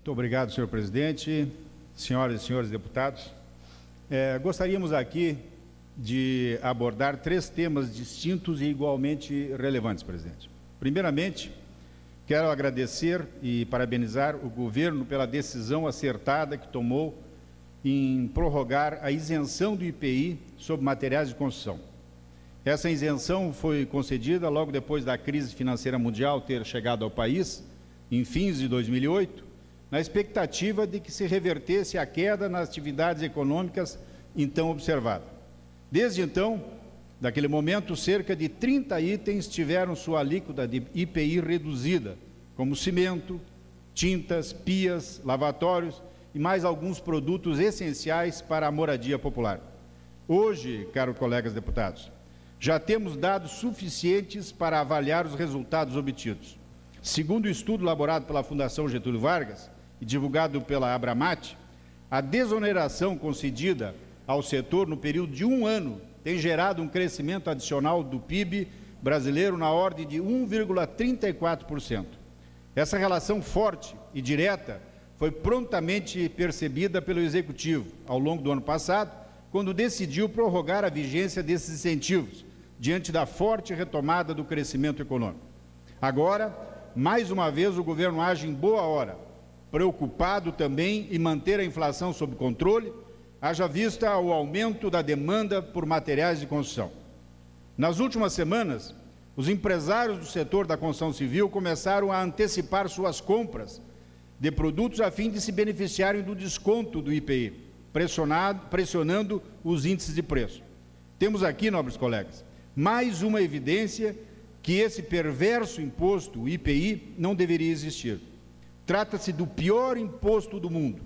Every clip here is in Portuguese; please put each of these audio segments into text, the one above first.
Muito obrigado, senhor presidente, senhoras e senhores deputados. Gostaríamos aqui de abordar 3 temas distintos e igualmente relevantes, presidente. Primeiramente, quero agradecer e parabenizar o governo pela decisão acertada que tomou em prorrogar a isenção do IPI sobre materiais de construção. Essa isenção foi concedida logo depois da crise financeira mundial ter chegado ao país, em fins de 2008, na expectativa de que se revertesse a queda nas atividades econômicas então observada. Desde então, naquele momento, cerca de 30 itens tiveram sua alíquota de IPI reduzida, como cimento, tintas, pias, lavatórios e mais alguns produtos essenciais para a moradia popular. Hoje, caros colegas deputados, já temos dados suficientes para avaliar os resultados obtidos. Segundo o estudo elaborado pela Fundação Getúlio Vargas e divulgado pela Abramate, a desoneração concedida ao setor no período de 1 ano tem gerado um crescimento adicional do PIB brasileiro na ordem de 1,34%. Essa relação forte e direta foi prontamente percebida pelo Executivo ao longo do ano passado, quando decidiu prorrogar a vigência desses incentivos, diante da forte retomada do crescimento econômico. Agora, mais uma vez, o governo age em boa hora, preocupado também em manter a inflação sob controle, haja vista o aumento da demanda por materiais de construção. Nas últimas semanas, os empresários do setor da construção civil começaram a antecipar suas compras de produtos a fim de se beneficiarem do desconto do IPI, pressionando os índices de preço. Temos aqui, nobres colegas, mais uma evidência que esse perverso imposto, o IPI, não deveria existir. Trata-se do pior imposto do mundo.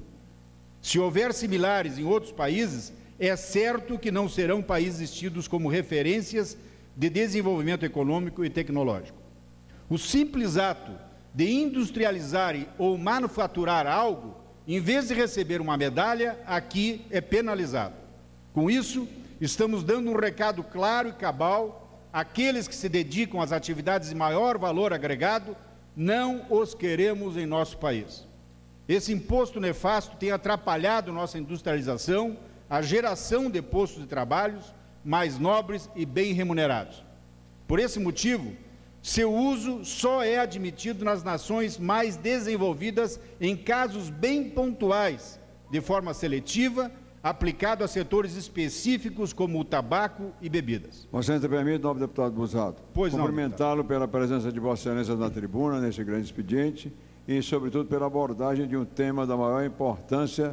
Se houver similares em outros países, é certo que não serão países tidos como referências de desenvolvimento econômico e tecnológico. O simples ato de industrializar ou manufaturar algo, em vez de receber uma medalha, aqui é penalizado. Com isso, estamos dando um recado claro e cabal àqueles que se dedicam às atividades de maior valor agregado, não os queremos em nosso país. Esse imposto nefasto tem atrapalhado nossa industrialização, a geração de postos de trabalho mais nobres e bem remunerados. Por esse motivo, seu uso só é admitido nas nações mais desenvolvidas em casos bem pontuais, de forma seletiva, aplicado a setores específicos como o tabaco e bebidas. Vossa Excelência permite, nobre deputado Busato, cumprimentá-lo pela presença de Vossa Excelência na tribuna, neste grande expediente, e, sobretudo, pela abordagem de um tema da maior importância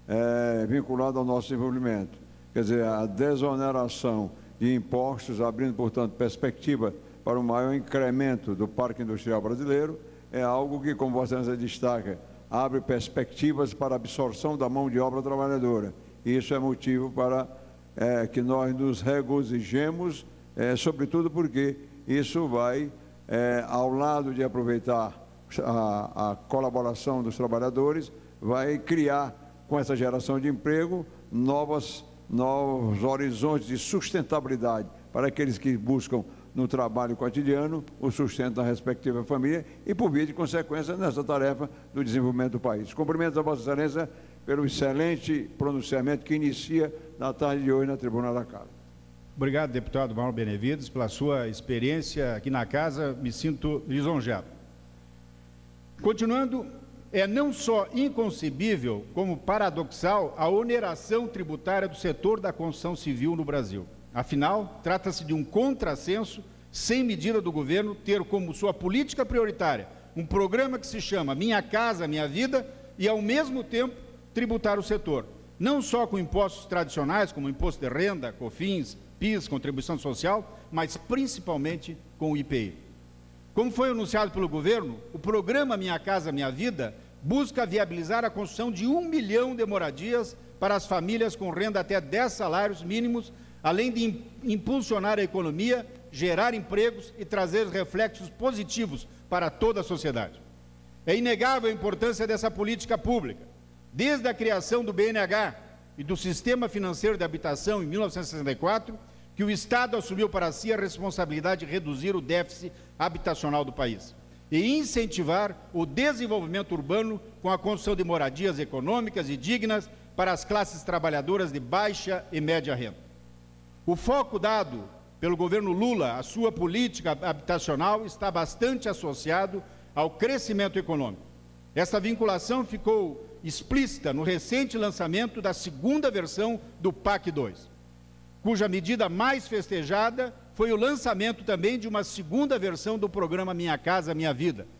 vinculado ao nosso desenvolvimento. Quer dizer, a desoneração de impostos, abrindo, portanto, perspectiva para um maior incremento do parque industrial brasileiro, é algo que, como Vossa Excelência destaca, abre perspectivas para a absorção da mão de obra trabalhadora. Isso é motivo para que nós nos regozijemos, sobretudo porque isso vai, ao lado de aproveitar a colaboração dos trabalhadores, vai criar, com essa geração de emprego, novos horizontes de sustentabilidade para aqueles que buscam no trabalho cotidiano o sustento da respectiva família e, por via de consequência, nessa tarefa do desenvolvimento do país. Cumprimento a Vossa Excelência pelo excelente pronunciamento que inicia na tarde de hoje na tribuna da Casa. Obrigado, deputado Mauro Benevides, pela sua experiência aqui na Casa, me sinto lisonjeado. Continuando, é não só inconcebível, como paradoxal, a oneração tributária do setor da construção civil no Brasil. Afinal, trata-se de um contrassenso, sem medida do governo, ter como sua política prioritária um programa que se chama Minha Casa, Minha Vida, e ao mesmo tempo tributar o setor, não só com impostos tradicionais, como imposto de renda, COFINS, PIS, contribuição social, mas principalmente com o IPI. Como foi anunciado pelo governo, o programa Minha Casa, Minha Vida busca viabilizar a construção de 1 milhão de moradias para as famílias com renda até 10 salários mínimos, além de impulsionar a economia, gerar empregos e trazer reflexos positivos para toda a sociedade. É inegável a importância dessa política pública. Desde a criação do BNH e do Sistema Financeiro de Habitação em 1964, que o Estado assumiu para si a responsabilidade de reduzir o déficit habitacional do país. e incentivar o desenvolvimento urbano com a construção de moradias econômicas e dignas para as classes trabalhadoras de baixa e média renda. O foco dado pelo governo Lula à sua política habitacional está bastante associado ao crescimento econômico. Essa vinculação ficou explícita no recente lançamento da segunda versão do PAC 2, cuja medida mais festejada foi o lançamento também de uma segunda versão do programa Minha Casa Minha Vida,